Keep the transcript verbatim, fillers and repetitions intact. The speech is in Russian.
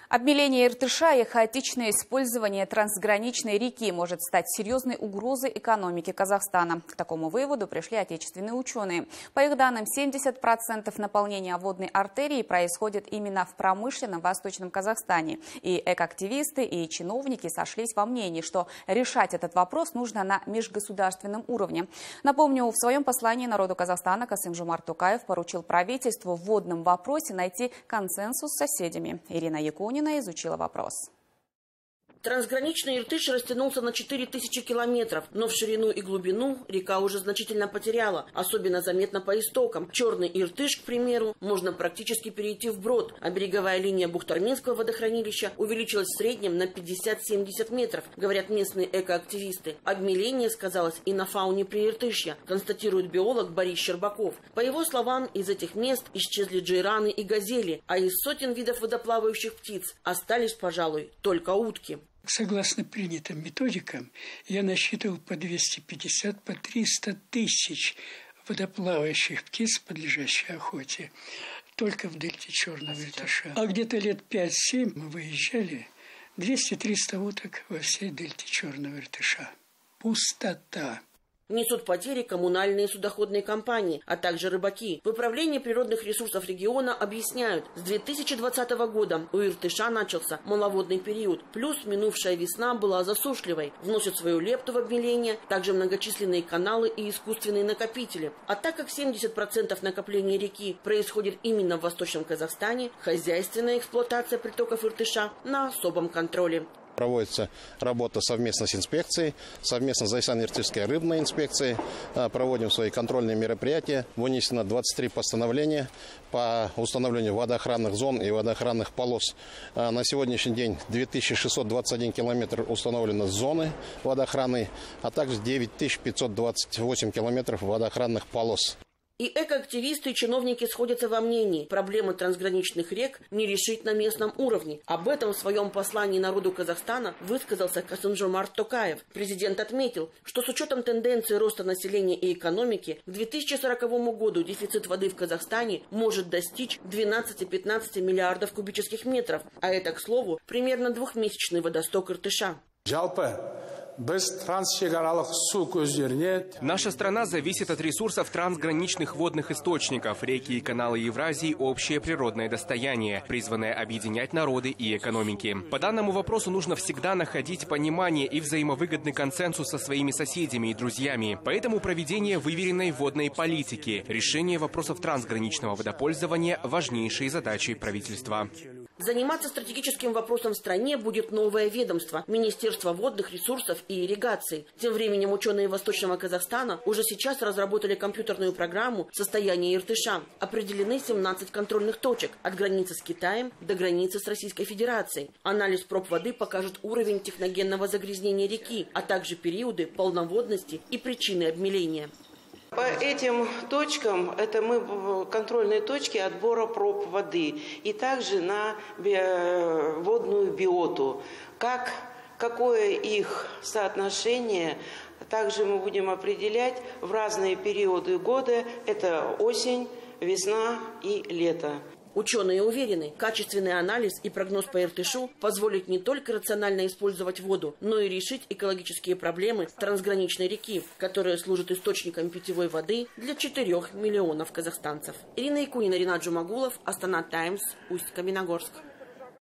Обмеление Иртыша и хаотичное использование трансграничной реки может стать серьезной угрозой экономике Казахстана. К такому выводу пришли отечественные ученые. По их данным, семьдесят процентов наполнения водной артерии происходит именно в промышленном Восточном Казахстане. И экоактивисты, и чиновники сошлись во мнении, что решать этот вопрос нужно на межгосударственном уровне. Напомню, в своем послании народу Казахстана Касым-Жомарт Токаев поручил правительству в водном вопросе найти консенсус с соседями. Ирина Якунина изучила вопрос. Трансграничный Иртыш растянулся на четыре тысячи километров, но в ширину и глубину река уже значительно потеряла, особенно заметно по истокам. Черный Иртыш, к примеру, можно практически перейти вброд, а береговая линия Бухтарминского водохранилища увеличилась в среднем на пятьдесят-семьдесят метров, говорят местные экоактивисты. Обмеление сказалось и на фауне Прииртышья, констатирует биолог Борис Щербаков. По его словам, из этих мест исчезли джейраны и газели, а из сотен видов водоплавающих птиц остались, пожалуй, только утки. Согласно принятым методикам, я насчитывал по двести пятьдесят, по триста тысяч водоплавающих птиц, подлежащих охоте, только в дельте Черного Иртыша. А где-то лет пять-семь мы выезжали, двести-триста уток во всей дельте Черного Иртыша. Пустота. Несут потери коммунальные судоходные компании, а также рыбаки. В Управлении природных ресурсов региона объясняют, с две тысячи двадцатого года у Иртыша начался маловодный период, плюс минувшая весна была засушливой. Вносят свою лепту в обмеление также многочисленные каналы и искусственные накопители. А так как семьдесят процентов накопления реки происходит именно в Восточном Казахстане, хозяйственная эксплуатация притоков Иртыша на особом контроле. Проводится работа совместно с инспекцией, совместно с Зайсан-Иртышской рыбной инспекцией. Проводим свои контрольные мероприятия. Вынесено двадцать три постановления по установлению водоохранных зон и водоохранных полос. На сегодняшний день две тысячи шестьсот двадцать один километр установлено зоны водоохранной, а также девять тысяч пятьсот двадцать восемь километров водоохранных полос. И экоактивисты и чиновники сходятся во мнении, проблемы трансграничных рек не решить на местном уровне. Об этом в своем послании народу Казахстана высказался Касым-Жомарт Токаев. Президент отметил, что с учетом тенденции роста населения и экономики к две тысячи сороковому году дефицит воды в Казахстане может достичь двенадцати-пятнадцати миллиардов кубических метров, а это, к слову, примерно двухмесячный водосток Иртыша. Наша страна зависит от ресурсов трансграничных водных источников. Реки и каналы Евразии – общее природное достояние, призванное объединять народы и экономики. По данному вопросу нужно всегда находить понимание и взаимовыгодный консенсус со своими соседями и друзьями. Поэтому проведение выверенной водной политики, решение вопросов трансграничного водопользования – важнейшие задачи правительства. Заниматься стратегическим вопросом в стране будет новое ведомство – Министерство водных ресурсов и ирригации. Тем временем ученые Восточного Казахстана уже сейчас разработали компьютерную программу состояния Иртыша. Определены семнадцать контрольных точек от границы с Китаем до границы с Российской Федерацией. Анализ проб воды покажет уровень техногенного загрязнения реки, а также периоды полноводности и причины обмеления. По этим точкам, это мы контрольные точки отбора проб воды и также на водную биоту. Как, какое их соотношение, также мы будем определять в разные периоды года. Это осень, весна и лето. Ученые уверены, качественный анализ и прогноз по Иртышу позволит не только рационально использовать воду, но и решить экологические проблемы трансграничной реки, которая служит источником питьевой воды для четырёх миллионов казахстанцев. Ирина Якунина, Ринат Жумагулов, Астана Таймс, Усть-Каменогорск.